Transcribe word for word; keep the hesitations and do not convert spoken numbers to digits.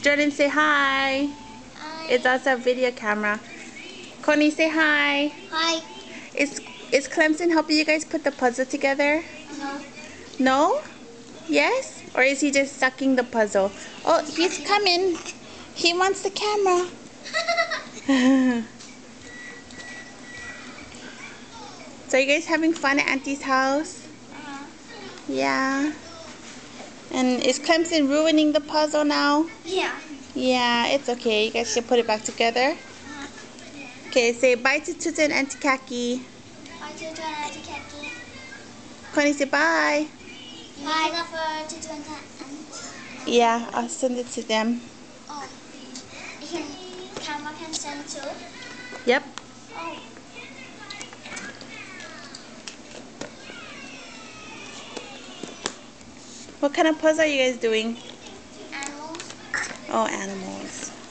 Jordan, say hi. Hi. It's also a video camera. Connie, say hi. Hi. Is is Clemson helping you guys put the puzzle together? No. No? Yes? Or is he just sucking the puzzle? Oh, he's coming. He wants the camera. So you guys having fun at Auntie's house? Uh-huh. Yeah. And is Clemson ruining the puzzle now? Yeah. Yeah, it's okay. You guys should put it back together. Uh-huh. Okay, say bye to Tuta and Auntie Kaki. Bye to Tutu and Auntie Kaki. Connie, say bye. Bye for Tutu and Auntie. Yeah, I'll send it to them. Oh. You can, camera can send too? Yep. Oh. What kind of puzzle are you guys doing? Animals. Oh, animals.